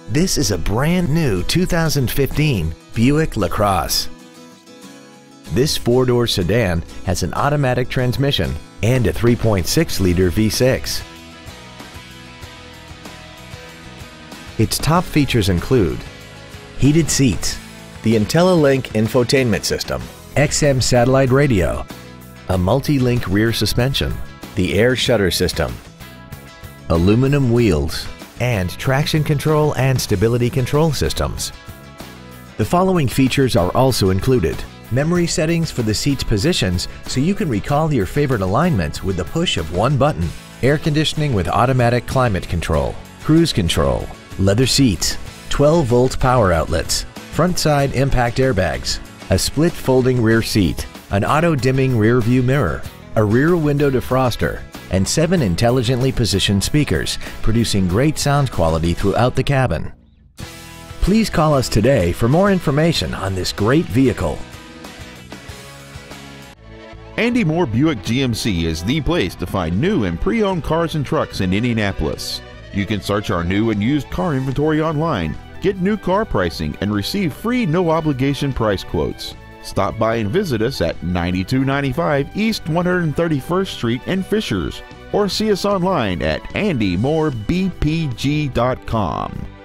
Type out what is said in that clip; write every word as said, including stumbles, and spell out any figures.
This is a brand new two thousand fifteen Buick LaCrosse. This four-door sedan has an automatic transmission and a three point six liter V six. Its top features include heated seats, the IntelliLink infotainment system, X M satellite radio, a multi-link rear suspension, the air shutter system, aluminum wheels, and traction control and stability control systems. The following features are also included: memory settings for the seat's positions so you can recall your favorite alignments with the push of one button, air conditioning with automatic climate control, cruise control, leather seats, twelve volt power outlets, front side impact airbags, a split folding rear seat, an auto dimming rear view mirror, a rear window defroster, and seven intelligently positioned speakers, producing great sound quality throughout the cabin. Please call us today for more information on this great vehicle. Andy Mohr Buick G M C is the place to find new and pre-owned cars and trucks in Indianapolis. You can search our new and used car inventory online, get new car pricing, and receive free no-obligation price quotes. Stop by and visit us at ninety-two ninety-five East one hundred thirty-first Street in Fishers, or see us online at andy mohr b p g dot com.